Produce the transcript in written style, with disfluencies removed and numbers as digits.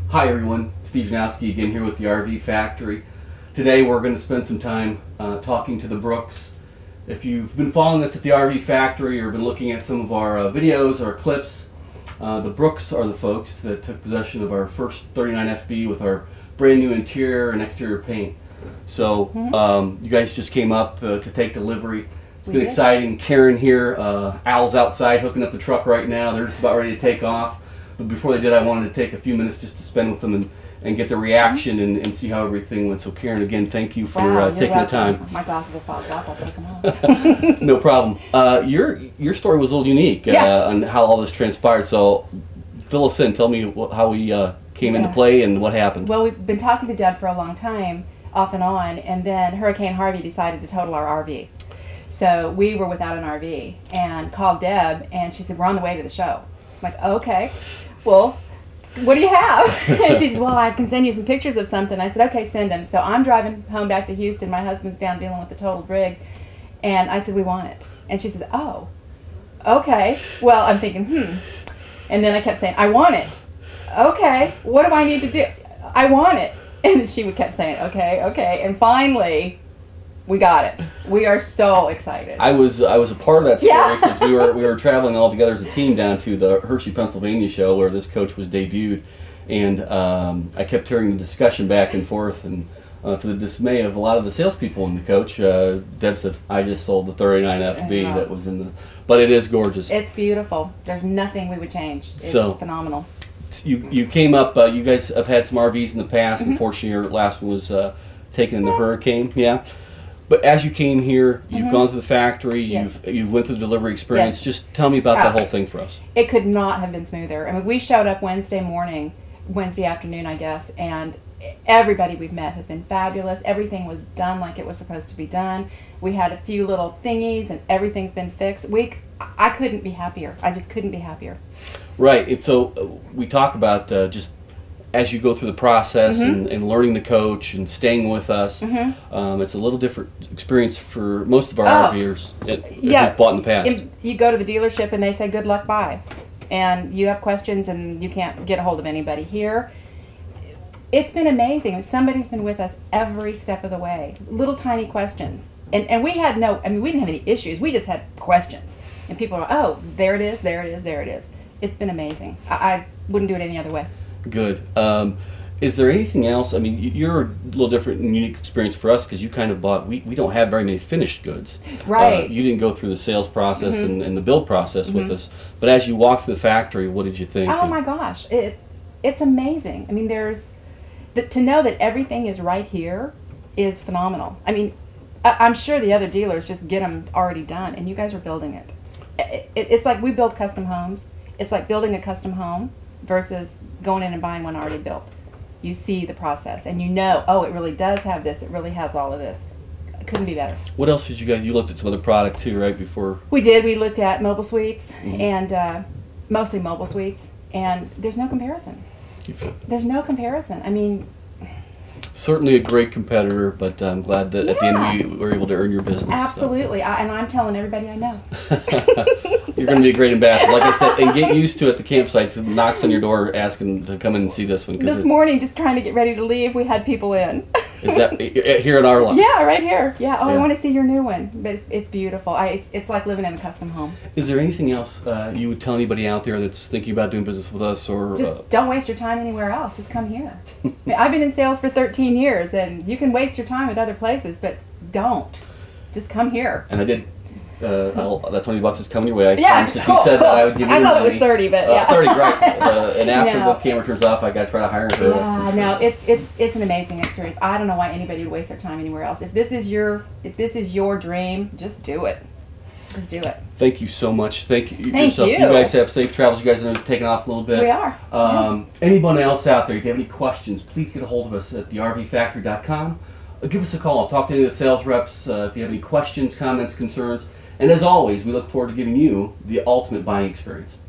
Hi everyone, Steve Janowski again here with the RV Factory. Today we're going to spend some time talking to the Brooks. If you've been following us at the RV Factory or been looking at some of our videos or clips, the Brooks are the folks that took possession of our first 39 FB with our brand new interior and exterior paint. So you guys just came up to take delivery. It's been exciting. Karen here, Al's outside hooking up the truck right now. They're just about ready to take off. But before they did, I wanted to take a few minutes just to spend with them and get their reaction and see how everything went. So Karen, again, thank you for taking the time. My glasses are fogged up. I'll take them off. No problem. Your story was a little unique on how all this transpired. So fill us in. Tell me how we came into play and what happened. Well, we've been talking to Deb for a long time, off and on, and then Hurricane Harvey decided to total our RV. So we were without an RV and called Deb, and she said, we're on the way to the show. I'm like, okay. Well, what do you have? And she said, well, I can send you some pictures of something. I said, okay, send them. So I'm driving home back to Houston. My husband's down dealing with the totaled rig. And I said, we want it. And she says, oh, okay. Well, I'm thinking, And then I kept saying, I want it. Okay, what do I need to do? I want it. And she kept saying, okay, okay. And finally, we got it. We are so excited. I was a part of that story because we were traveling all together as a team down to the Hershey, Pennsylvania show where this coach was debuted, and I kept hearing the discussion back and forth, and to the dismay of a lot of the salespeople in the coach, Deb said, "I just sold the 39 FB that was in the," but it is gorgeous. It's beautiful. There's nothing we would change. It's phenomenal. You came up. You guys have had some RVs in the past. Unfortunately, your last one was taken in the hurricane. Yeah. But as you came here, you've gone to the factory, you've went through the delivery experience. Just tell me about that whole thing for us. It could not have been smoother. I mean, we showed up Wednesday afternoon, I guess, and everybody we've met has been fabulous. Everything was done like it was supposed to be done. We had a few little thingies, and everything's been fixed. I couldn't be happier. I just couldn't be happier. Right, and so we talk about just as you go through the process and learning the coach and staying with us, it's a little different experience for most of our RVers that we've bought in the past. If you go to the dealership and they say, good luck, bye. And you have questions and you can't get a hold of anybody here. It's been amazing. Somebody's been with us every step of the way. Little tiny questions. And we had we didn't have any issues. We just had questions. And people are, oh, there it is, there it is, there it is. It's been amazing. I wouldn't do it any other way. Good. Is there anything else? I mean, you're a little different and unique experience for us because you kind of bought, we don't have very many finished goods. Right. You didn't go through the sales process and the build process with us. But as you walked through the factory, what did you think? Oh my gosh. It's amazing. I mean, to know that everything is right here is phenomenal. I mean, I'm sure the other dealers just get them already done, and you guys are building it. It's like we build custom homes. It's like building a custom home versus going in and buying one already built. You see the process and you know, oh, it really does have this, it really has all of this. It couldn't be better. What else did you looked at some other product too, right, before? We did. We looked at mobile suites and mostly mobile suites, and there's no comparison. There's no comparison. I mean, certainly a great competitor, but I'm glad that at the end we were able to earn your business. Absolutely, so. And I'm telling everybody I know. You're going to be a great ambassador, like I said, and get used to it at the campsites. Knocks on your door asking to come in and see this one. This morning, just trying to get ready to leave, we had people in. Is that here in our lot? Yeah, right here. Yeah. Oh, I want to see your new one, but it's beautiful. It's like living in a custom home. Is there anything else you would tell anybody out there that's thinking about doing business with us, or just don't waste your time anywhere else? Just come here. I mean, I've been in sales for 13 years, and you can waste your time at other places, but don't. Just come here. And I did. That $20 is coming your way. I promised that you said that I would give you I thought money. It was 30, but 30, right? And after the camera turns off, I got to try to hire her. Yeah, no, it's an amazing experience. I don't know why anybody would waste their time anywhere else. If this is your dream, just do it. Just do it. Thank you so much. Thank you. You guys have safe travels. You guys are taking off a little bit. We are. Anyone else out there, if you have any questions, please get a hold of us at thervfactory.com. Give us a call. I'll talk to any of the sales reps if you have any questions, comments, concerns. And as always, we look forward to giving you the ultimate buying experience.